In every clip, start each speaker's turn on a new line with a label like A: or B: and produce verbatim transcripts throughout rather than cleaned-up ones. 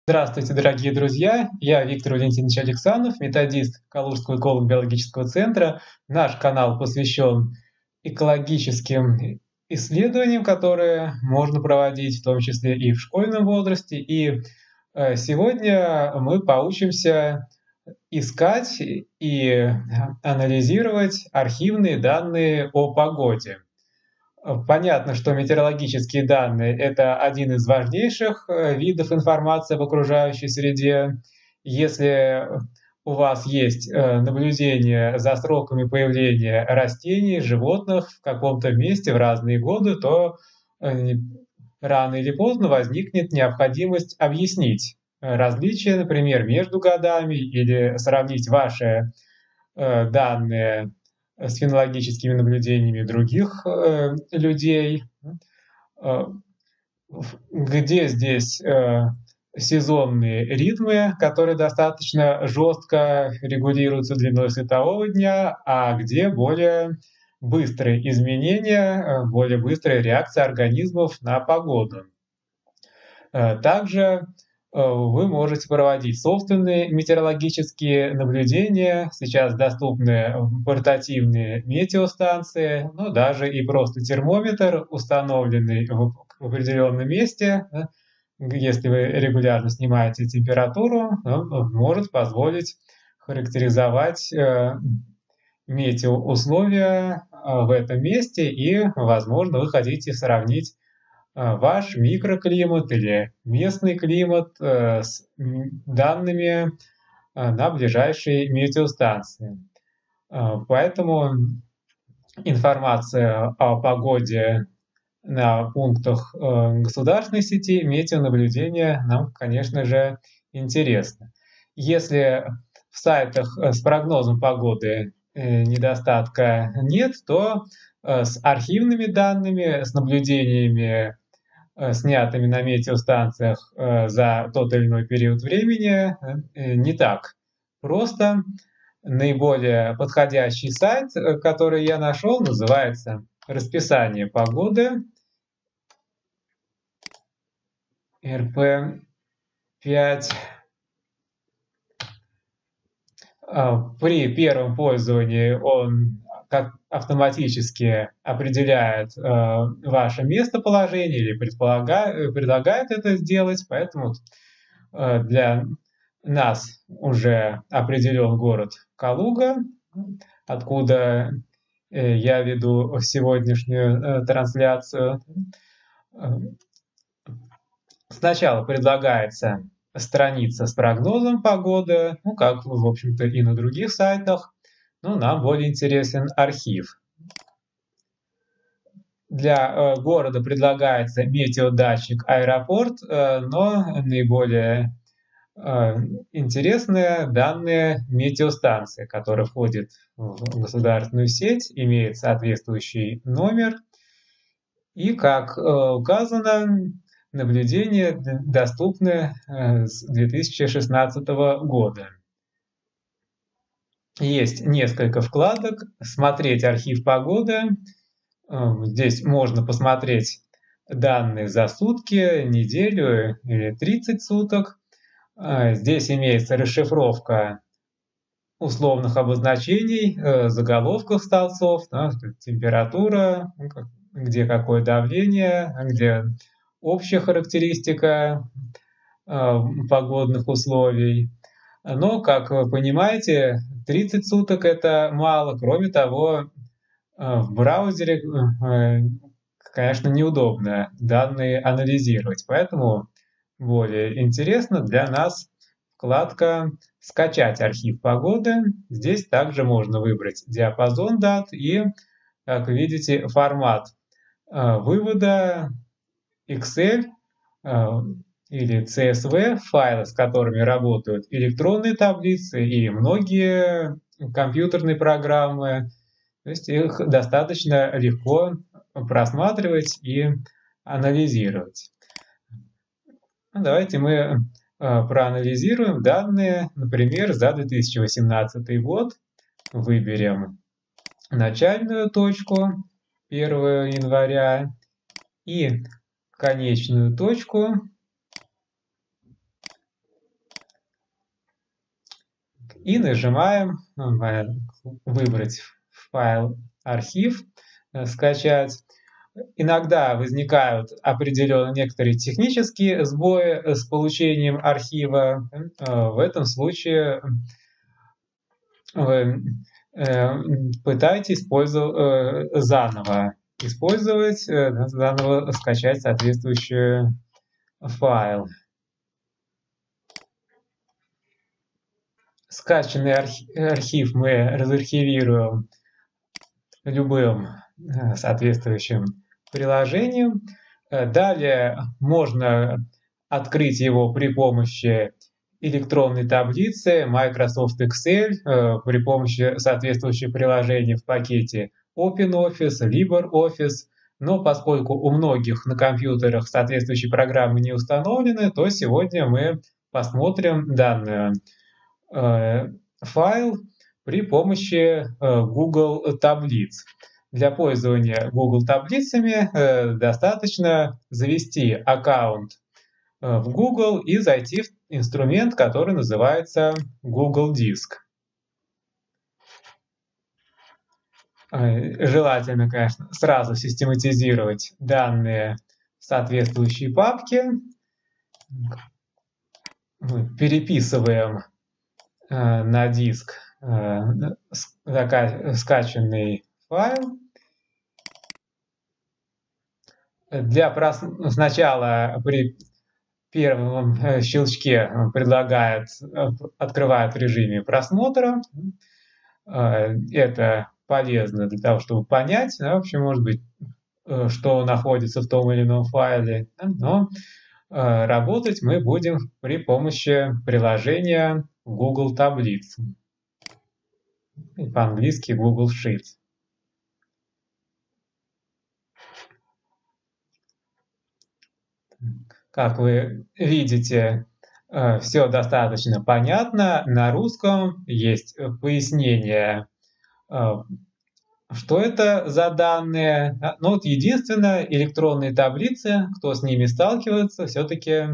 A: Здравствуйте, дорогие друзья! Я Виктор Валентинович Александров, методист Калужского эколого-биологического центра. Наш канал посвящен экологическим исследованиям, которые можно проводить, в том числе и в школьном возрасте. И э, сегодня мы поучимся искать и анализировать архивные данные о погоде. Понятно, что метеорологические данные – это один из важнейших э, видов информации об окружающей среде. Если у вас есть э, наблюдение за сроками появления растений, животных в каком-то месте в разные годы, то э, рано или поздно возникнет необходимость объяснить различия, например, между годами или сравнить ваши э, данные с фенологическими наблюдениями других э, людей. Э, где здесь э, сезонные ритмы, которые достаточно жестко регулируются длиной светового дня, а где более быстрые изменения, более быстрая реакция организмов на погоду. Э, также вы можете проводить собственные метеорологические наблюдения. Сейчас доступны портативные метеостанции, но даже и просто термометр, установленный в определенном месте, если вы регулярно снимаете температуру, он может позволить характеризовать метеоусловия в этом месте, и, возможно, вы хотите сравнить ваш микроклимат или местный климат с данными на ближайшей метеостанции. Поэтому информация о погоде на пунктах государственной сети метеонаблюдения нам, конечно же, интересна. Если в сайтах с прогнозом погоды недостатка нет, то с архивными данными, с наблюдениями, снятыми на метеостанциях за тот или иной период времени, не так просто. Наиболее подходящий сайт, который я нашел, называется «Расписание погоды» эр пэ пять. При первом пользовании он как автоматически определяет э, ваше местоположение или предполагает, предлагает это сделать, поэтому э, для нас уже определен город Калуга, откуда э, я веду сегодняшнюю э, трансляцию. Сначала предлагается страница с прогнозом погоды, ну, как, в общем-то, и на других сайтах, но нам более интересен архив. Для э, города предлагается метеодатчик аэропорт, э, но наиболее э, интересные данные метеостанции, которая входит в государственную сеть, имеет соответствующий номер. И, как э, указано, наблюдения доступны э, с две тысячи шестнадцатого года. Есть несколько вкладок. Смотреть архив погоды. Здесь можно посмотреть данные за сутки, неделю или тридцать суток. Здесь имеется расшифровка условных обозначений, заголовков столбцов, да, температура, где какое давление, где общая характеристика погодных условий. Но, как вы понимаете, тридцать суток – это мало. Кроме того, в браузере, конечно, неудобно данные анализировать. Поэтому более интересно для нас вкладка «Скачать архив погоды». Здесь также можно выбрать диапазон дат и, как видите, формат вывода Excel или си эс ви, файлы, с которыми работают электронные таблицы и многие компьютерные программы. То есть их достаточно легко просматривать и анализировать. Давайте мы проанализируем данные, например, за две тысячи восемнадцатый год. Выберем начальную точку первого января и конечную точку и нажимаем «Выбрать файл, архив», «Скачать». Иногда возникают определенные некоторые технические сбои с получением архива. В этом случае вы пытайтесь использовать, заново использовать, заново скачать соответствующий файл. Скачанный архив мы разархивируем любым соответствующим приложением. Далее можно открыть его при помощи электронной таблицы Microsoft Excel, при помощи соответствующих приложений в пакете OpenOffice, LibreOffice. Но поскольку у многих на компьютерах соответствующие программы не установлены, то сегодня мы посмотрим данный э, файл при помощи э, Google таблиц. Для пользования Google таблицами э, достаточно завести аккаунт э, в Google и зайти в инструмент, который называется Google Диск. Желательно, конечно, сразу систематизировать данные в соответствующие папки. Мы переписываем э, на диск э, скачанный файл. Для прос... Сначала при первом щелчке предлагает, открывает в режиме просмотра. Это полезно для того, чтобы понять, да, вообще, может быть, что находится в том или ином файле. Но работать мы будем при помощи приложения Google Таблиц. По-английски Google Sheets. Как вы видите, все достаточно понятно. На русском есть пояснение, что это за данные. Но вот единственное, электронные таблицы, кто с ними сталкивается, все-таки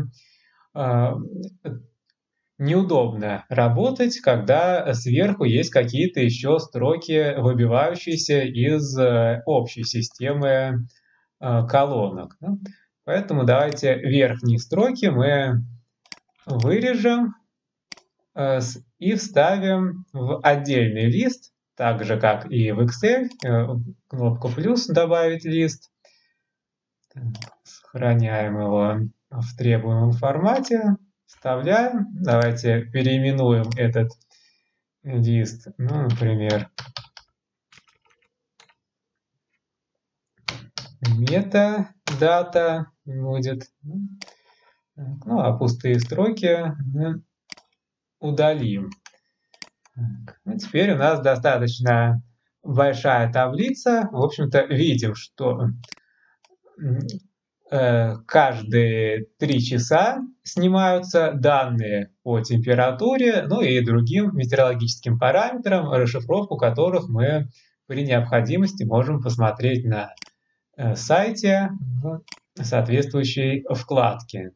A: неудобно работать, когда сверху есть какие-то еще строки, выбивающиеся из общей системы колонок. Поэтому давайте верхние строки мы вырежем и вставим в отдельный лист, так же как и в Excel, кнопку плюс добавить лист. Сохраняем его в требуемом формате, вставляем. Давайте переименуем этот лист, ну, например, метадата будет. Ну, а пустые строки мы удалим. Ну, теперь у нас достаточно большая таблица. В общем-то, видим, что э, каждые три часа снимаются данные по температуре, ну и другим метеорологическим параметрам, расшифровку которых мы при необходимости можем посмотреть на э, сайте в соответствующей вкладке.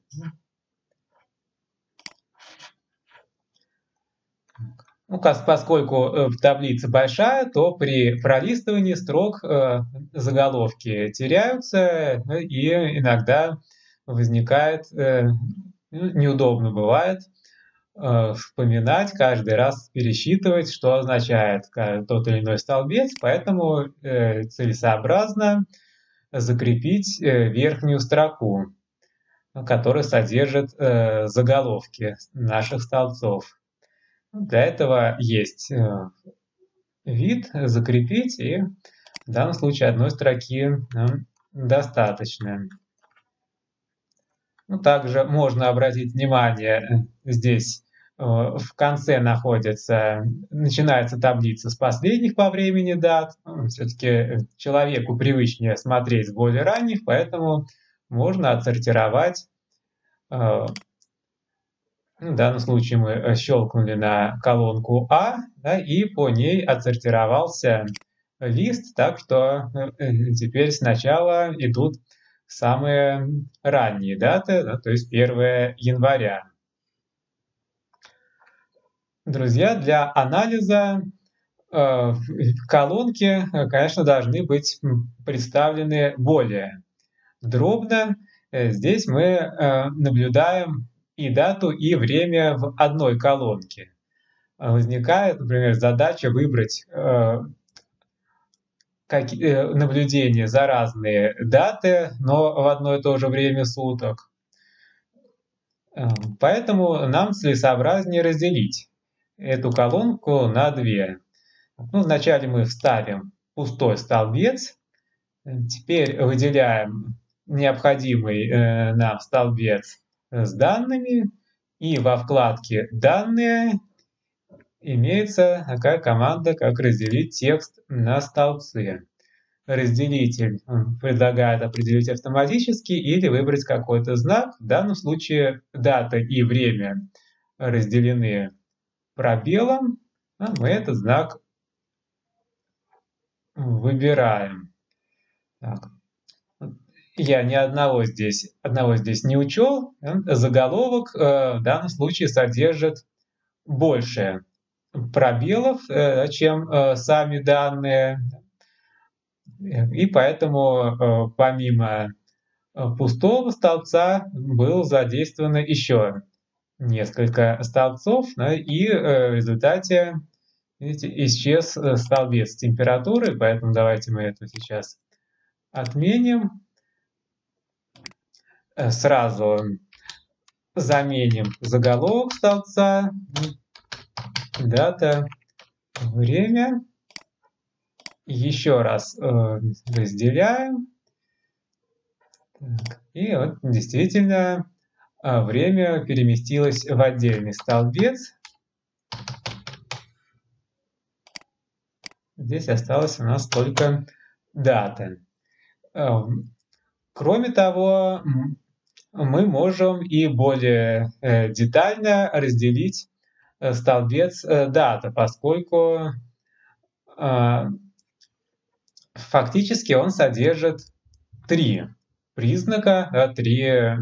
A: Ну, поскольку таблица большая, то при пролистывании строк э, заголовки теряются, и иногда возникает, э, неудобно бывает э, вспоминать, каждый раз пересчитывать, что означает тот или иной столбец, поэтому э, целесообразно закрепить э, верхнюю строку, которая содержит э, заголовки наших столбцов. Для этого есть вид «Закрепить», и в данном случае одной строки нам достаточно. Ну, также можно обратить внимание, здесь в конце находится, начинается таблица с последних по времени дат. Все-таки человеку привычнее смотреть с более ранних, поэтому можно отсортировать. В данном случае мы щелкнули на колонку А, да, и по ней отсортировался лист, так что теперь сначала идут самые ранние даты, да, то есть первое января. Друзья, для анализа э, колонки, э, конечно, должны быть представлены более дробно. Э, Здесь мы э, наблюдаем и дату, и время в одной колонке. Э, Возникает, например, задача выбрать э, каки- э, наблюдения за разные даты, но в одно и то же время суток. Э, Поэтому нам целесообразнее разделить эту колонку на две. Ну, вначале мы вставим пустой столбец, теперь выделяем необходимый э, нам столбец с данными, и во вкладке «Данные» имеется такая команда, как разделить текст на столбцы. Разделитель предлагает определить автоматически или выбрать какой-то знак. В данном случае дата и время разделены пробелом, а мы этот знак выбираем. Так. Я ни одного здесь, одного здесь не учел. Заголовок э, в данном случае содержит больше пробелов, э, чем э, сами данные. И поэтому э, помимо э, пустого столбца было задействовано еще несколько столбцов, да, и э, в результате, видите, исчез э, столбец температуры, поэтому давайте мы это сейчас отменим. Э, Сразу заменим заголовок столбца, дата, время. Еще раз э, разделяем. Так, и вот действительно э, время переместилось в отдельный столбец. Здесь осталась у нас только дата. Э, Кроме того, мы можем и более э, детально разделить э, столбец э, дата, поскольку э, фактически он содержит три признака, да, три э,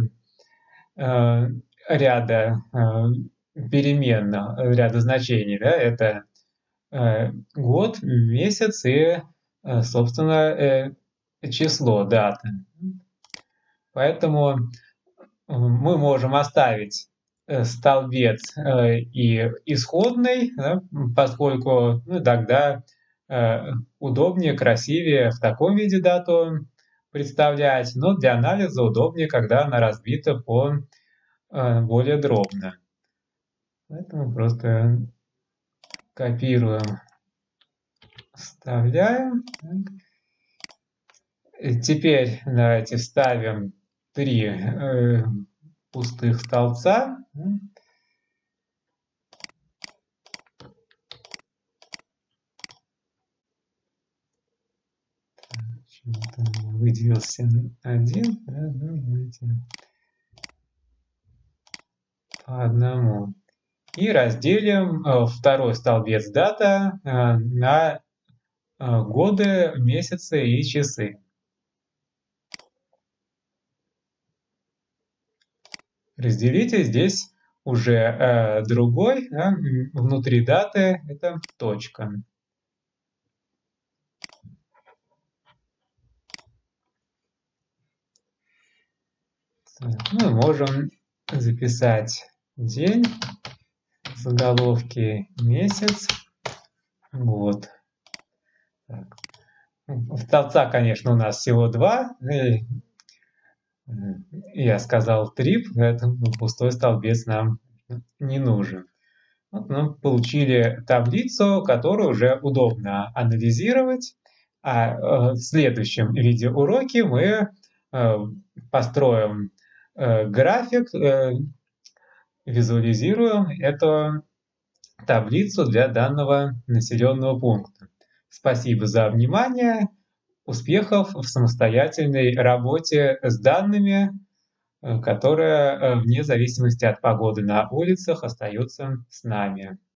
A: ряда э, перемен, ряда значений. Да, это э, год, месяц и, э, собственно, э, число даты. Поэтому мы можем оставить э, столбец э, и исходный, да, поскольку ну, тогда э, удобнее, красивее в таком виде дату представлять, но для анализа удобнее, когда она разбита по э, более дробно. Поэтому просто копируем, вставляем. Теперь давайте вставим три э, пустых столбца. Выделился один, да, давайте по одному. И разделим э, второй столбец дата э, на э, годы, месяцы и часы. Разделитель здесь уже э, другой, да, внутри даты это точка. Мы можем записать день, заголовки месяц, год. Так. Столбца, конечно, у нас всего два. Я сказал три, поэтому пустой столбец нам не нужен. Вот мы получили таблицу, которую уже удобно анализировать. А в следующем видеоуроке мы построим график, визуализируем эту таблицу для данного населенного пункта. Спасибо за внимание. Успехов в самостоятельной работе с данными, которая вне зависимости от погоды на улицах остается с нами.